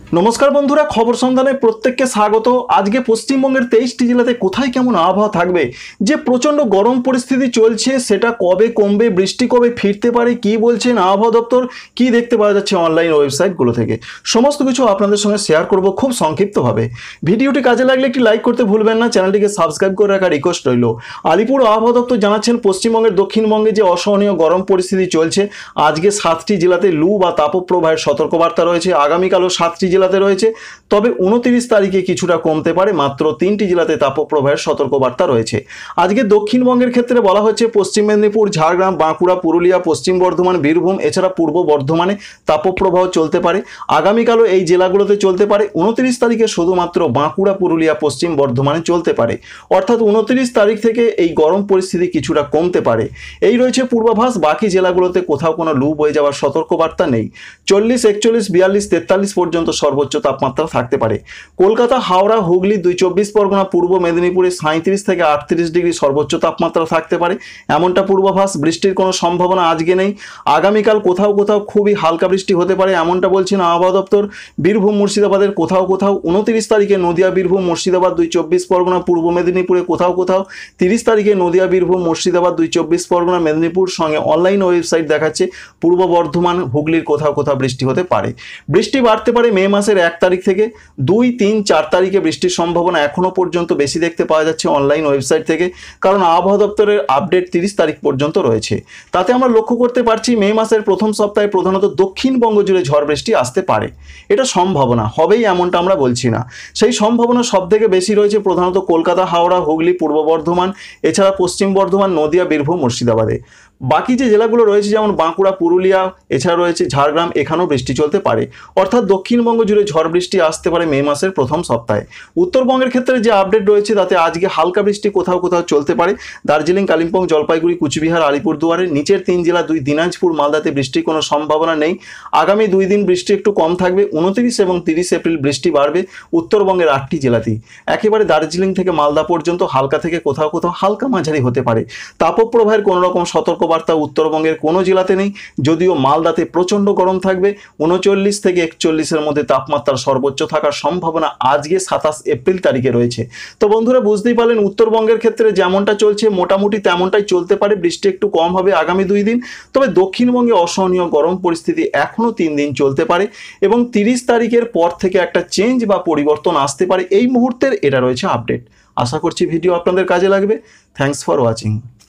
নমস্কার বন্ধুরা, খবর সন্ধানে প্রত্যেককে স্বাগত। আজকে পশ্চিমবঙ্গের 23টি জেলাতে কোথায় কেমন আবহাওয়া থাকবে, যে প্রচণ্ড গরম পরিস্থিতি চলছে সেটা কবে কমবে, বৃষ্টি কবে ফিরতে পারে, কি বলছেন আবহাওয়া দপ্তর, কি দেখতে পাওয়া যাচ্ছে অনলাইন ওয়েবসাইটগুলো থেকে, সমস্ত কিছু আপনাদের সঙ্গে শেয়ার করব খুব সংক্ষিপ্তভাবে। ভিডিওটি কাজে লাগলে একটি লাইক করতে ভুলবেন না, চ্যানেলটিকে সাবস্ক্রাইব করে রাখার রিকোয়েস্ট রইল। আলিপুর আবহাওয়া দপ্তর জানাচ্ছেন পশ্চিমবঙ্গের দক্ষিণবঙ্গে যে অসহনীয় গরম পরিস্থিতি চলছে, আজকে 7টি জেলাতে লু বা তাপপ্রবাহের সতর্কবার্তা রয়েছে, আগামীকালও 7টি জেলাতে রয়েছে। তবে 29 তারিখে কিছুটা কমতে পারে, মাত্র 3টি জেলাতে তাপপ্রবাহের সতর্কবার্তা রয়েছে। আজকে দক্ষিণবঙ্গের ক্ষেত্রে বলা হচ্ছে পশ্চিম মেদিনীপুর, ঝাড়গ্রাম, বাঁকুড়া, পুরুলিয়া, পশ্চিম বর্ধমান, বীরভূম এছাড়া পূর্ব বর্ধমানে তাপপ্রবাহ চলতে পারে। আগামীকালও এই জেলাগুলোতে চলতে পারে। 29 তারিখে শুধুমাত্র বাঁকুড়া, পুরুলিয়া, পশ্চিম বর্ধমানে চলতে পারে। অর্থাৎ 29 তারিখ থেকে এই গরম পরিস্থিতি কিছুটা কমতে পারে, এই রয়েছে পূর্বাভাস। বাকি জেলাগুলোতে কোথাও কোনো লু বয়ে যাওয়ার সতর্কবার্তা নেই। 40, 41, 42, 43 পর্যন্ত সর্বোচ্চ তাপমাত্রা থাকতে পারে। কলকাতা, হাওড়া, হুগলি, 24 পরগনা, পূর্ব মেদিনীপুরে 37 থেকে 38 ডিগ্রি সর্বোচ্চ তাপমাত্রা থাকতে পারে, এমনটা পূর্বাভাস। বৃষ্টির কোনো সম্ভাবনা আজকে নেই। আগামীকাল কোথাও কোথাও খুবই হালকা বৃষ্টি হতে পারে, এমনটা বলছেন আবহাওয়া দপ্তর। বীরভূম, মুর্শিদাবাদের কোথাও কোথাও, 29 তারিখে নদিয়া, বীরভূম, মুর্শিদাবাদ, 24 পরগনা, পূর্ব মেদিনীপুরে কোথাও কোথাও, 30 তারিখে নদিয়া, বীরভূম, মুর্শিদাবাদ, 24 পরগনা, মেদিনীপুর, সঙ্গে অনলাইন ওয়েবসাইট দেখাচ্ছে পূর্ব বর্ধমান, হুগলির কোথাও কোথাও বৃষ্টি হতে পারে। বৃষ্টি বাড়তে পারে মে মাসের 1 তারিখ থেকে। 2, 3, 4 তারিখে বৃষ্টির সম্ভাবনা এখনো পর্যন্ত বেশি দেখতে পাওয়া যাচ্ছে অনলাইন ওয়েবসাইট থেকে, কারণ আবহাওয়া দপ্তরের আপডেট 30 তারিখ পর্যন্ত রয়েছে। তাতে আমরা লক্ষ্য করতে পারছি মে মাসের প্রথম সপ্তাহে প্রধানত দক্ষিণবঙ্গ জুড়ে ঝড় বৃষ্টি আসতে পারে। এটা সম্ভাবনা হবেই এমনটা আমরা বলছি না, সেই সম্ভাবনা সব থেকে বেশি রয়েছে প্রধানত কলকাতা, হাওড়া, হুগলি, পূর্ব বর্ধমান এছাড়া পশ্চিম বর্ধমান, নদিয়া, বীরভূম, মুর্শিদাবাদে। বাকি যে জেলাগুলো রয়েছে যেমন বাঁকুড়া, পুরুলিয়া এছাড়া রয়েছে ঝাড়গ্রাম, এখানেও বৃষ্টি চলতে পারে। অর্থাৎ দক্ষিণবঙ্গ জুড়ে ঝড় বৃষ্টি আসতে পারে মে মাসের প্রথম সপ্তাহে। উত্তরবঙ্গের ক্ষেত্রে যে আপডেট রয়েছে তাতে আজকে হালকা বৃষ্টি কোথাও কোথাও চলতে পারে। দার্জিলিং, কালিম্পং, জলপাইগুড়ি, কুচবিহার, আলিপুরদুয়ারের নিচের 3 জেলা 2 দিনাজপুর, মালদাতে বৃষ্টির কোনো সম্ভাবনা নেই। আগামী 2 দিন বৃষ্টি একটু কম থাকবে। 29 এবং 30 এপ্রিল বৃষ্টি বাড়বে উত্তরবঙ্গের 8টি জেলাতেই। একেবারে দার্জিলিং থেকে মালদা পর্যন্ত হালকা থেকে কোথাও কোথাও হালকা মাঝারি হতে পারে। তাপপ্রবাহের কোনো রকম সতর্কবার্তা উত্তরবঙ্গের কোনো জেলাতে নেই, যদিও মালদাতে প্রচণ্ড গরম থাকবে। 39 থেকে 41-এর মধ্যে তাপমাত্রার সর্বোচ্চ থাকার সম্ভাবনা আজকে 27 এপ্রিল তারিখে রয়েছে। তো বন্ধুরা বুঝতেই পারলেন উত্তরবঙ্গের ক্ষেত্রে যেমনটা চলছে মোটামুটি তেমনটাই চলতে পারে। বৃষ্টি একটু কম হবে আগামী 2 দিন। তবে দক্ষিণবঙ্গে অসহনীয় গরম পরিস্থিতি এখনও 3 দিন চলতে পারে এবং 30 তারিখের পর থেকে একটা চেঞ্জ বা পরিবর্তন আসতে পারে। এই মুহূর্তের এটা রয়েছে আপডেট। আশা করছি ভিডিও আপনাদের কাজে লাগবে। Thanks for watching.